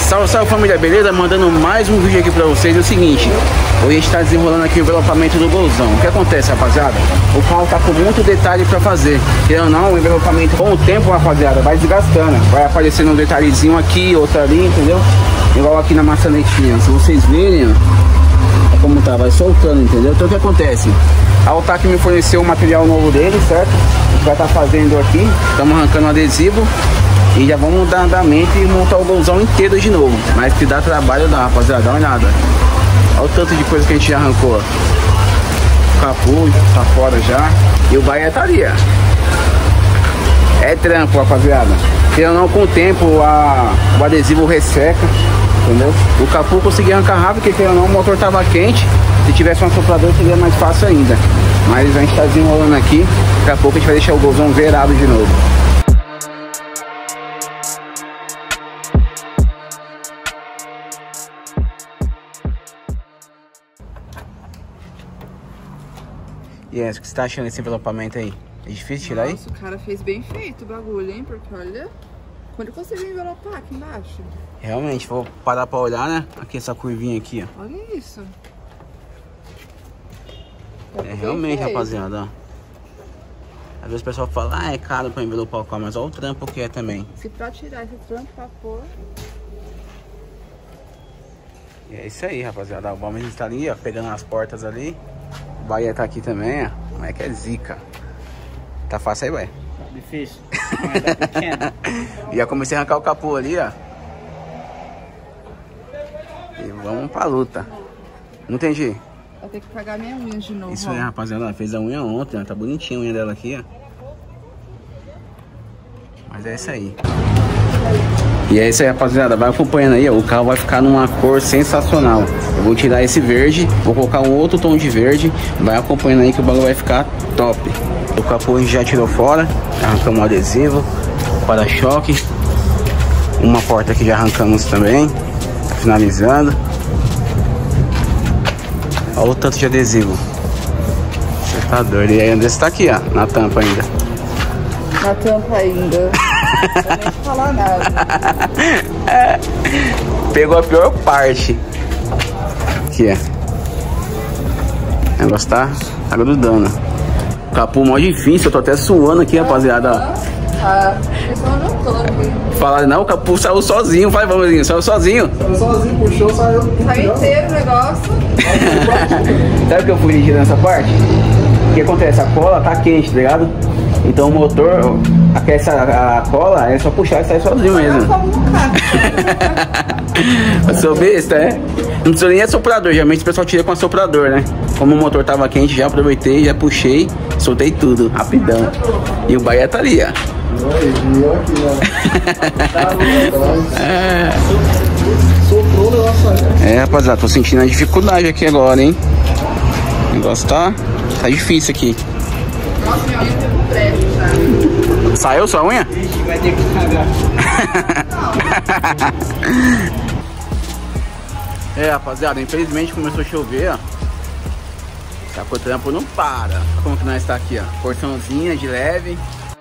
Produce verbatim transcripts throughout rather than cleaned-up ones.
Salve, salve família, beleza? Mandando mais um vídeo aqui pra vocês. É o seguinte, hoje a gente tá desenrolando aqui o envelopamento do Golzão. O que acontece, rapaziada? O carro tá com muito detalhe pra fazer. Querendo ou não, o envelopamento com o tempo, rapaziada, vai desgastando. Vai aparecendo um detalhezinho aqui, outro ali, entendeu? Igual aqui na maçanetinha. Se vocês verem, ó, como tá, vai soltando, entendeu? Então o que acontece? A Altac me forneceu o material novo dele, certo? A gente vai estar tá fazendo aqui. Estamos arrancando o adesivo. E já vamos dar andamento e montar o Golzão inteiro de novo. Mas que dá trabalho dá, rapaziada, dá uma olhada. Olha o tanto de coisa que a gente já arrancou. O capô tá fora já. E o Bahia tá ali, ó. É trampo, rapaziada. Se eu não, com o tempo a, o adesivo resseca, entendeu? O capô eu consegui arrancar rápido, porque não, o motor tava quente. Se tivesse um soprador seria mais fácil ainda. Mas a gente tá desenrolando aqui. Daqui a pouco a gente vai deixar o Golzão zerado de novo. E é, o que você tá achando desse envelopamento aí? É difícil tirar aí? Nossa, o cara fez bem feito o bagulho, hein? Porque olha, quando eu consegui envelopar aqui embaixo. Realmente, vou parar pra olhar, né? Aqui, essa curvinha aqui, ó. Olha isso. É, realmente, rapaziada, ó. Às vezes o pessoal fala, ah, é caro pra envelopar o carro, mas olha o trampo que é também. Se pra tirar esse trampo pra pôr... E é isso aí, rapaziada. O Balmes está ali, ó, pegando as portas ali. O Bahia tá aqui também, ó. Como é que é zica? Tá fácil aí, Bahia? Tá difícil. Mas tá pequeno. E já comecei a arrancar o capô ali, ó. E vamos pra luta. Não entendi. Vou ter que pagar minha unha de novo. Isso ó. aí, rapaziada. Ela fez a unha ontem, ó. Tá bonitinha a unha dela aqui, ó. Mas é isso aí. E é isso aí, rapaziada, vai acompanhando aí, ó. O carro vai ficar numa cor sensacional. Eu vou tirar esse verde, vou colocar um outro tom de verde. Vai acompanhando aí que o bagulho vai ficar top. O capô a gente já tirou fora, arrancamos o adesivo, o para-choque. Uma porta aqui já arrancamos também, tá finalizando. Olha o tanto de adesivo. Você tá doido. E aí, Andressa tá aqui, ó, na tampa ainda. Na tampa ainda. Não vou nem falar nada. Pegou a pior parte. Aqui é. O negócio tá, tá grudando. O capô mó difícil, eu tô até suando aqui, rapaziada. Ó. Tá, eu só não tô aqui. Fala, não, o capô saiu sozinho. Vai, vamos, saiu sozinho. Saiu sozinho, puxou, saiu. Saiu inteiro o negócio. Sabe o que eu fui dirigir nessa parte? O que acontece? A cola tá quente, tá ligado? Então o motor, aquece a, a cola, é só puxar e sai sozinho mesmo. Eu sou besta, é? Não precisa nem assoprador, geralmente o pessoal tira com assoprador, né? Como o motor tava quente, já aproveitei, já puxei, soltei tudo, rapidão. E o Bahia tá ali, ó. É, rapaziada, tô sentindo a dificuldade aqui agora, hein? O negócio tá, tá difícil aqui. Nossa, minha unha tá com brecha já. Saiu sua unha? Ixi, vai ter que cagar. É, rapaziada, infelizmente começou a chover, ó. Só que o trampo não para. Olha como que nós está aqui, ó. Porçãozinha de leve.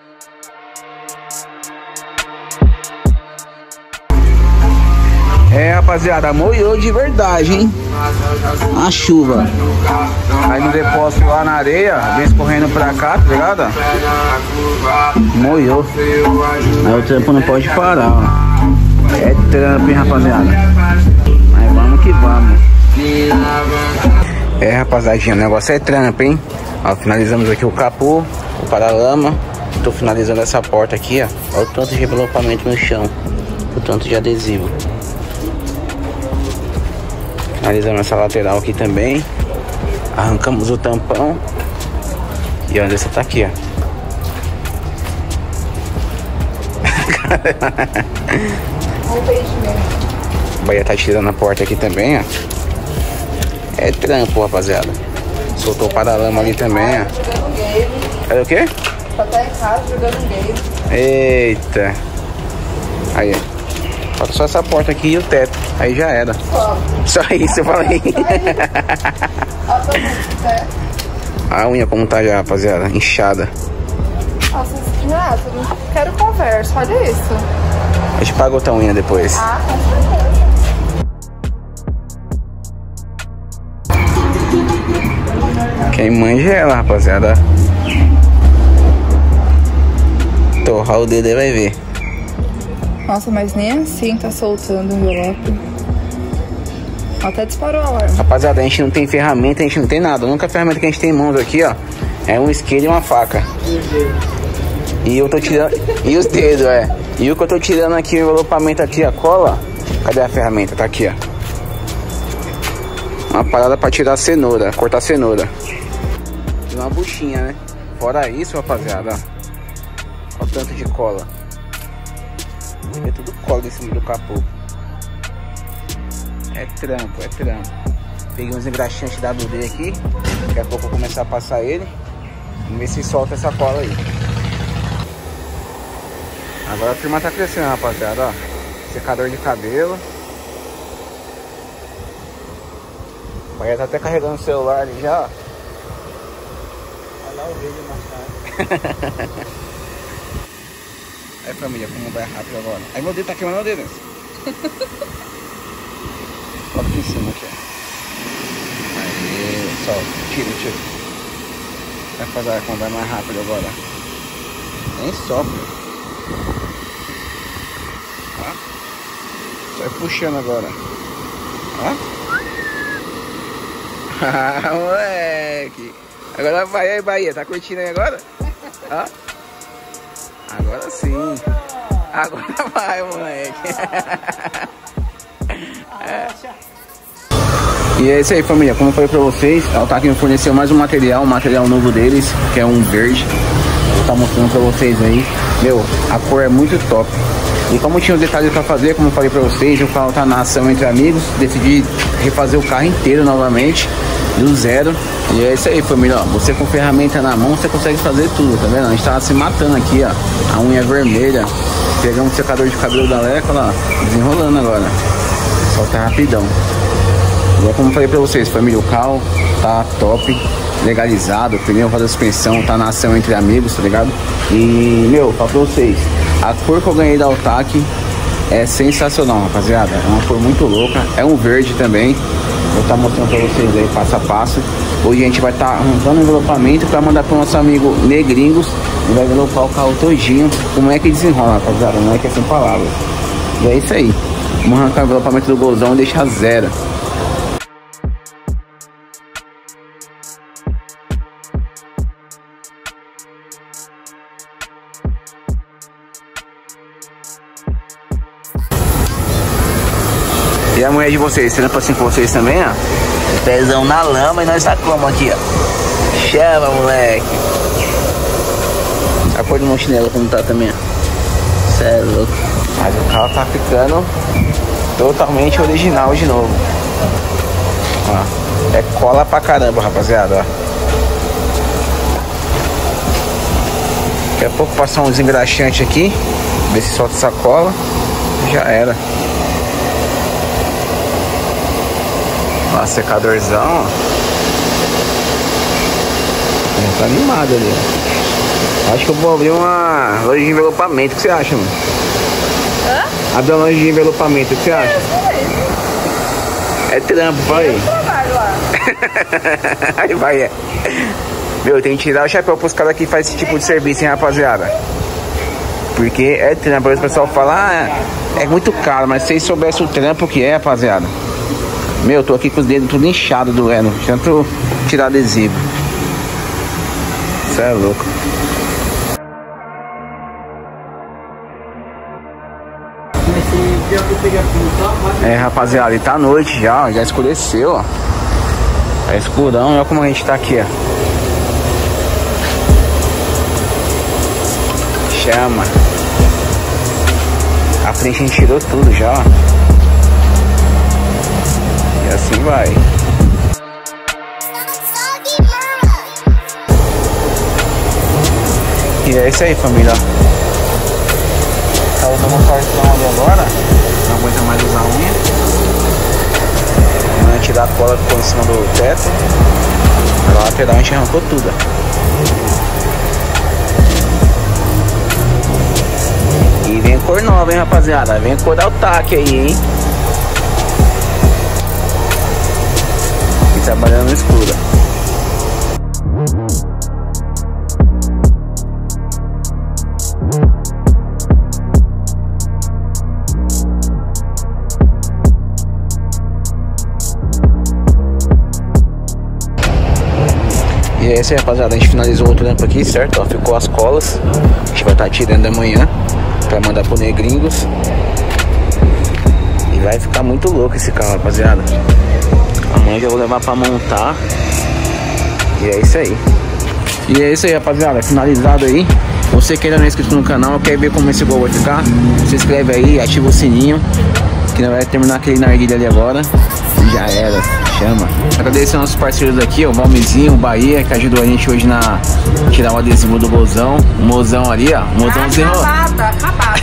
É, rapaziada, molhou de verdade, hein? A chuva. Aí no depósito lá na areia, vem escorrendo pra cá, tá ligado? Molhou. Aí o trampo não pode parar, ó. É trampo, hein, rapaziada? Mas vamos que vamos. É, rapaziadinha, o negócio é trampo, hein? Ó, finalizamos aqui o capô, o paralama. Tô finalizando essa porta aqui, ó. Olha o tanto de envelopamento no chão. O tanto de adesivo. Finalizamos essa lateral aqui também. Arrancamos o tampão. E onde você tá aqui, ó. O Bahia tá tirando a porta aqui também, ó. É trampo, rapaziada. Soltou o paralama ali também, ó. É o quê? Tá até em casa jogando game. Eita. Aí, ó. Falta só essa porta aqui e o teto. Aí já era. Só. Só isso, eu falei. A unha como tá já, rapaziada. Inchada. Nossa, Renato, não quero conversa. Olha isso. A gente paga outra unha depois. Ah, com certeza. Quem manja é ela, rapaziada. Torrar o dedo aí vai ver. Nossa, mas nem assim tá soltando o envelope. Até disparou a alarme. Rapaziada, a gente não tem ferramenta, a gente não tem nada. A única ferramenta que a gente tem em mãos aqui, ó, é um isqueiro e uma faca. E eu tô tirando... E os dedos, é. E o que eu tô tirando aqui, o envelopamento aqui, a cola. Cadê a ferramenta? Tá aqui, ó. Uma parada pra tirar a cenoura, cortar a cenoura. E uma buchinha, né? Fora isso, rapaziada, ó. Olha o tanto de cola. É tudo cola em cima do capô. É trampo, é trampo. Peguei uns engraxantes W D aqui. Daqui a pouco eu vou começar a passar ele. Vamos ver se solta essa cola aí. Agora a firma tá crescendo, rapaziada, ó. Secador de cabelo. O pai tá até carregando o celular ali já, ó. Olha lá o vídeo mais tarde. Aí, família, como vai rápido agora. Aí meu dedo tá queimando meu dedo. Coloca aqui em cima aqui, ó. Aí, solta. Tira, tira. Vai fazer como vai mais rápido agora. Nem sopra. Ó. Sai puxando agora. Ó. Ah, moleque. Agora vai aí, Bahia. Tá curtindo aí agora? Ó. Agora sim. Agora vai, moleque. É. E é isso aí, família. Como eu falei pra vocês, a Altac me forneceu mais um material, um material novo deles, que é um verde. Vou estar mostrando pra vocês aí. Meu, a cor é muito top. E como tinha os detalhes pra fazer, como eu falei pra vocês, o carro tá na ação entre amigos, decidi refazer o carro inteiro novamente, do zero. E é isso aí, família, ó, você com ferramenta na mão, você consegue fazer tudo, tá vendo? A gente tava se matando aqui, ó, a unha vermelha, pegamos o secador de cabelo da Leca, lá, desenrolando agora, solta rapidão. E é como eu falei pra vocês, família, o carro tá top, legalizado, o pneu, roda, suspensão, tá na ação entre amigos, tá ligado? E, meu, falo pra vocês, a cor que eu ganhei da Altac é sensacional, rapaziada, é uma cor muito louca, é um verde também. Vou estar mostrando pra vocês aí passo a passo. Hoje a gente vai estar arrancando o envelopamento para mandar pro nosso amigo Negringos. E vai envelopar o carro todinho. Como é que desenrola, rapaziada? Não é que é sem palavras. E é isso aí. Vamos arrancar o envelopamento do Golzão e deixar zero. E a mulher de vocês, trampa assim com vocês também, ó. Pezão na lama e nós tá como aqui, ó. Chama, moleque. A cor do meu chinelo como tá também, ó. Cê é louco. Mas o carro tá ficando totalmente original de novo. Ó. É cola pra caramba, rapaziada, ó. Daqui a pouco passar uns engraxantes aqui. Ver se solta essa cola. Já era. Ó, secadorzão, ó. Já tá animado ali, ó. Acho que eu vou abrir uma loja de envelopamento. O que você acha, mano? Hã? Abrir uma loja de envelopamento. O que você acha? É trampo, vai. Aí vai, é. Meu, tem que tirar o chapéu pros caras que fazem esse tipo de serviço, hein, rapaziada. Porque é trampo. Aí o pessoal fala, ah, é muito caro. Mas se vocês soubessem o trampo que é, rapaziada. Meu, eu tô aqui com os dedos tudo inchado doendo. Tanto tirar adesivo. Isso é louco. É, rapaziada, e tá noite já, ó, já escureceu, ó. Tá escurão, olha como a gente tá aqui, ó. Chama. A frente a gente tirou tudo já, ó. E assim vai. E é isso aí, família. Tá usando um cartão ali agora. Não aguenta mais usar a unha. Vamos tirar a cola que ficou em cima do teto. Na lateral a gente arrancou tudo. E vem cor nova, hein, rapaziada. Vem cor da Altac aí, hein. E trabalhando no escuro. E é isso aí, rapaziada, a gente finalizou o trampo aqui, certo? Ó, ficou as colas. A gente vai estar tirando amanhã pra mandar pro Negringos. E vai ficar muito louco esse carro, rapaziada. Amanhã já vou levar pra montar. E é isso aí. E é isso aí, rapaziada, finalizado aí. Você que ainda não é inscrito no canal, quer ver como esse gol vai ficar, se inscreve aí, ativa o sininho, que não vai terminar aquele narguilha ali agora. E já era, chama. Agradecer aos nossos parceiros aqui, o Valmezinho, o Bahia, que ajudou a gente hoje na tirar o adesivo do Gozão. O mozão ali, ó, o mozão zerrou. Acabada, acabada.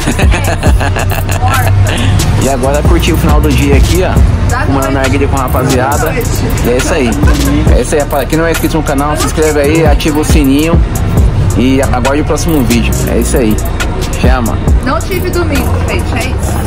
E agora curtir o final do dia aqui, ó, uma narguilha com a rapaziada. E é isso aí. É isso aí, rapaziada. Quem não é inscrito no canal, se inscreve aí, ativa o sininho. E aguarde o próximo vídeo. É isso aí. Chama. Não tive domingo, gente, é isso.